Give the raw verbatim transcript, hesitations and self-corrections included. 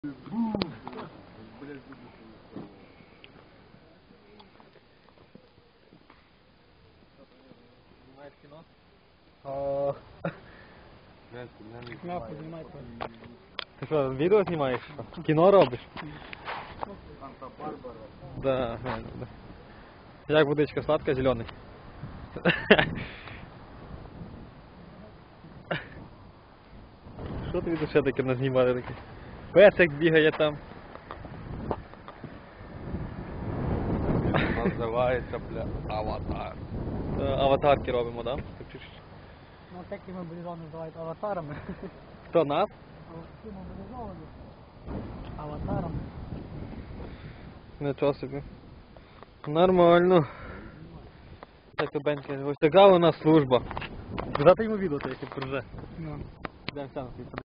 Снимаешь кино? Ти що, відео знімаєш? Кіно робиш? Да, да, да. Як водичка, сладка, зелений? Що тобі тут ще таке назнімали таке? Песик бігає там. Називається, бля, аватар. Та, аватарки робимо, да? Ну, такі мобілізовані називають аватарами. Хто нас? Всі мобілізовані аватарами. Нічого собі. Нормально. Так, Бенька, ось така у нас служба. Дати йому відео, то якщо приже. Ну. Йдемо сам.